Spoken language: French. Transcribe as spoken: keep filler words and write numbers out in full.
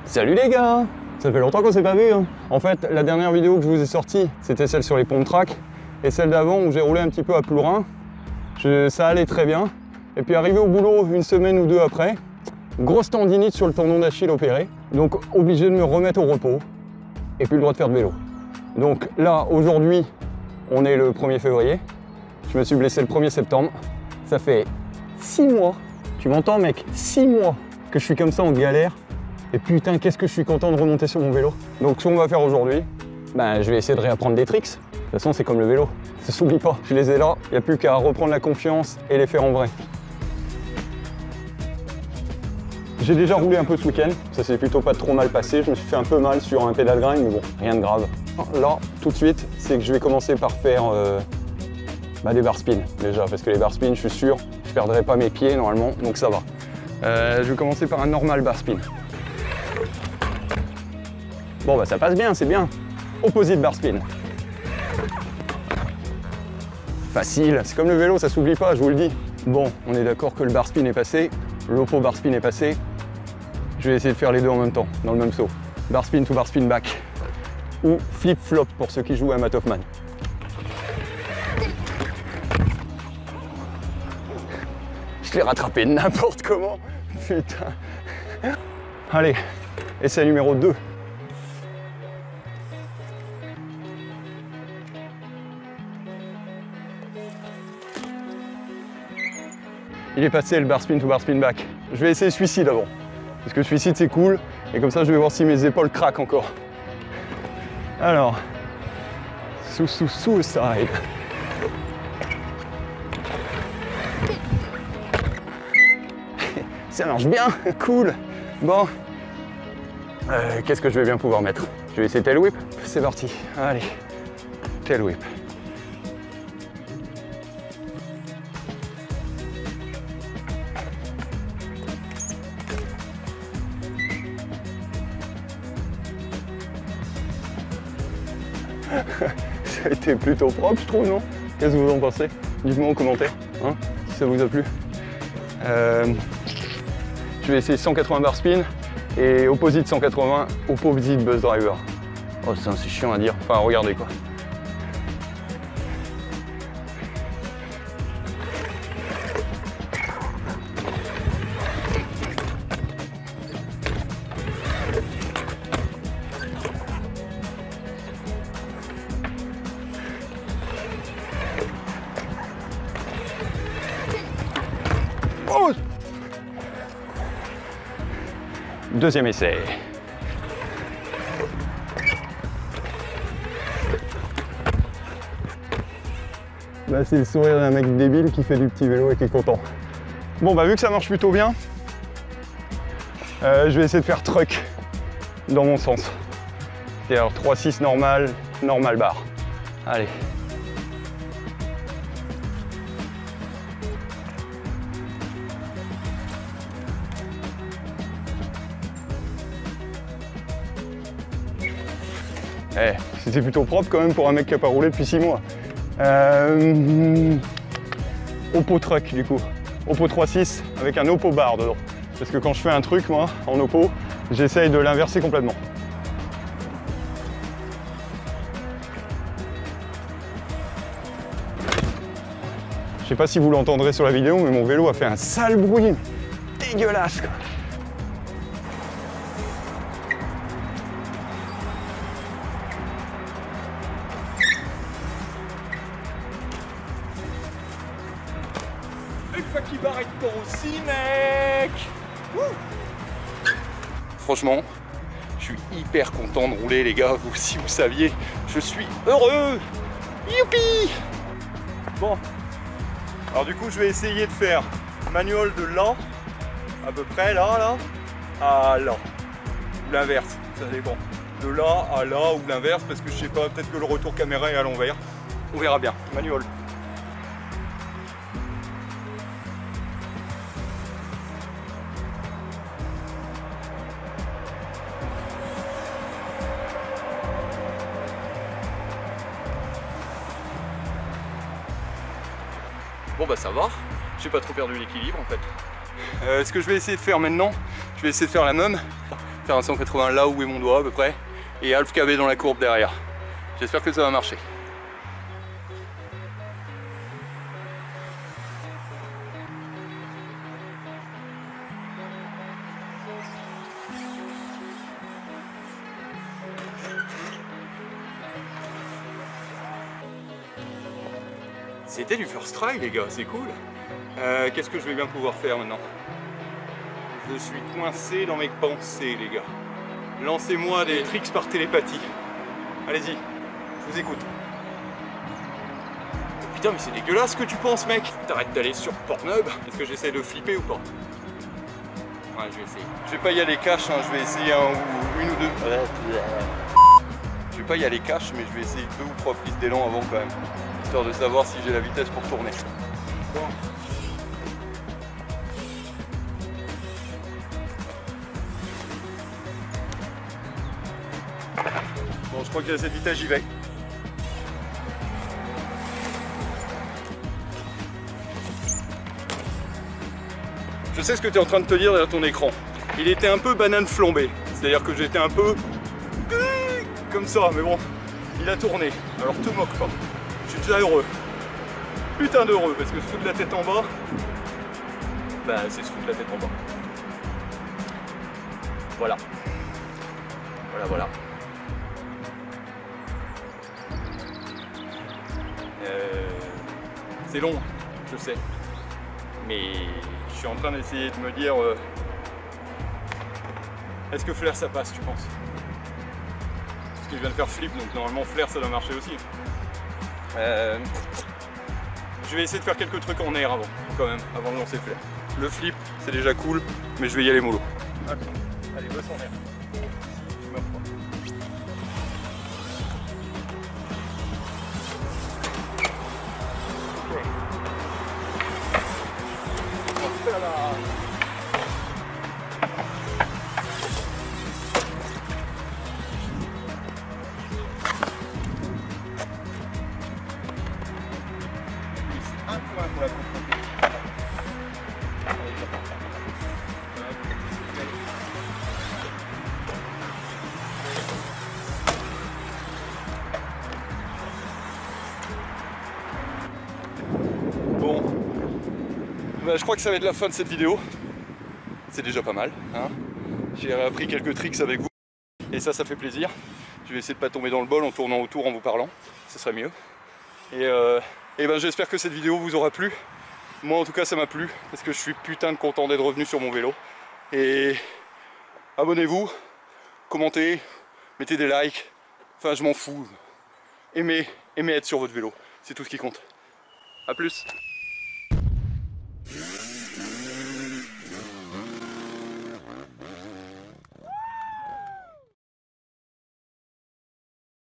Salut les gars! Ça fait longtemps qu'on s'est pas vu hein. En fait, la dernière vidéo que je vous ai sortie, c'était celle sur les pompes track. Et celle d'avant où j'ai roulé un petit peu à Plourin. Je, ça allait très bien. Et puis arrivé au boulot une semaine ou deux après, grosse tendinite sur le tendon d'Achille opéré. Donc obligé de me remettre au repos. Et plus le droit de faire de vélo. Donc là, aujourd'hui, on est le premier février. Je me suis blessé le premier septembre. Ça fait six mois, tu m'entends mec, six mois que je suis comme ça en galère. Et putain, qu'est-ce que je suis content de remonter sur mon vélo. Donc ce qu'on va faire aujourd'hui, ben, je vais essayer de réapprendre des tricks. De toute façon, c'est comme le vélo, ça s'oublie pas. Je les ai là, il n'y a plus qu'à reprendre la confiance et les faire en vrai. J'ai déjà roulé un peu ce week-end, ça s'est plutôt pas trop mal passé. Je me suis fait un peu mal sur un pédale grind, mais bon, rien de grave. Là, tout de suite, c'est que je vais commencer par faire euh, bah, des bar spin déjà, parce que les bar spin, je suis sûr, je perdrai pas mes pieds normalement, donc ça va. Euh, je vais commencer par un normal bar spin. Bon bah ça passe bien, c'est bien. Opposite bar spin. Facile, c'est comme le vélo, ça s'oublie pas, je vous le dis. Bon, on est d'accord que le bar spin est passé, l'oppo bar spin est passé. Je vais essayer de faire les deux en même temps, dans le même saut. Bar spin to bar spin back. Ou flip flop pour ceux qui jouent à Matt Hoffman. Je l'ai rattrapé n'importe comment. Putain. Allez, essai numéro deux. Il est passé le bar spin to bar spin back. Je vais essayer celui-ci d'abord. Parce que celui-ci c'est cool. Et comme ça je vais voir si mes épaules craquent encore. Alors. Sous sous sous side. Ça marche bien, cool. Bon. Euh, Qu'est-ce que je vais bien pouvoir mettre? Je vais essayer tail whip. C'est parti. Allez. Tail whip. Ça a été plutôt propre, je trouve, non? Qu'est-ce que vous en pensez? Dites-moi en commentaire, hein, si ça vous a plu. Euh, je vais essayer cent quatre-vingts bar spin et opposite cent quatre-vingts, opposite buzz driver. Oh, c'est chiant à dire. Enfin, regardez quoi. Oh! Deuxième essai. Bah, c'est le sourire d'un mec débile qui fait du petit vélo et qui est content. Bon bah vu que ça marche plutôt bien, euh, je vais essayer de faire truck dans mon sens. C'est-à-dire trois six normal, normal bar. Allez. Eh, c'était plutôt propre quand même pour un mec qui n'a pas roulé depuis six mois. Euh, Oppo truck du coup. Oppo trois six avec un Oppo bar dedans. Parce que quand je fais un truc, moi, en Oppo, j'essaye de l'inverser complètement. Je sais pas si vous l'entendrez sur la vidéo, mais mon vélo a fait un sale bruit. Dégueulasse quoi. Qui barre toi aussi mec. Ouh. Franchement, je suis hyper content de rouler les gars, vous si vous saviez, je suis heureux. Youpi. Bon, alors du coup je vais essayer de faire manual de là, à peu près là, là, à là, ou l'inverse, ça dépend. De là à là ou l'inverse, parce que je sais pas, peut-être que le retour caméra est à l'envers. On verra bien, manual. Bon bah ça va, j'ai pas trop perdu l'équilibre en fait. Euh, ce que je vais essayer de faire maintenant, je vais essayer de faire la même faire un cent quatre-vingts là où est mon doigt à peu près, et half K B dans la courbe derrière. J'espère que ça va marcher. C'était du first try les gars, c'est cool. Euh, Qu'est-ce que je vais bien pouvoir faire maintenant? Je suis coincé dans mes pensées les gars. Lancez-moi des tricks par télépathie. Allez-y, je vous écoute. Oh, putain mais c'est dégueulasse ce que tu penses mec. T'arrêtes d'aller sur Pornhub. Est-ce que j'essaie de flipper ou pas? Ouais je vais essayer. Je vais pas y aller cash, hein. Je vais essayer un ou une ou deux. Je vais pas y aller cash mais je vais essayer deux ou trois prises d'élan avant quand même. Histoire de savoir si j'ai la vitesse pour tourner. Bon. Bon, je crois que à cette vitesse j'y vais. Je sais ce que tu es en train de te dire derrière ton écran. Il était un peu banane flambée. C'est-à-dire que j'étais un peu comme ça, mais bon, il a tourné. Alors te moque pas. Je suis déjà heureux. Putain d'heureux, parce que se foutre la tête en bas, bah c'est se foutre la tête en bas. Voilà. Voilà, voilà. Euh, c'est long, je sais. Mais je suis en train d'essayer de me dire... Euh, est-ce que flair ça passe, tu penses? Parce que je viens de faire flip, donc normalement flair ça doit marcher aussi. Euh, je vais essayer de faire quelques trucs en air avant, quand même, avant de lancer flair. Le flip, c'est déjà cool, mais je vais y aller mollo. Okay. Allez, bosse en air. Je meurs pas. Okay. On va faire la... un point pour la contre. Bon, bah, je crois que ça va être la fin de cette vidéo. C'est déjà pas mal, hein. J'ai appris quelques tricks avec vous et ça, ça fait plaisir. Je vais essayer de pas tomber dans le bol en tournant autour en vous parlant, ce serait mieux. Et, euh, et ben j'espère que cette vidéo vous aura plu. Moi en tout cas ça m'a plu parce que je suis putain de content d'être revenu sur mon vélo. Et abonnez-vous, commentez, mettez des likes, enfin je m'en fous. Aimez, aimez être sur votre vélo, c'est tout ce qui compte. A plus.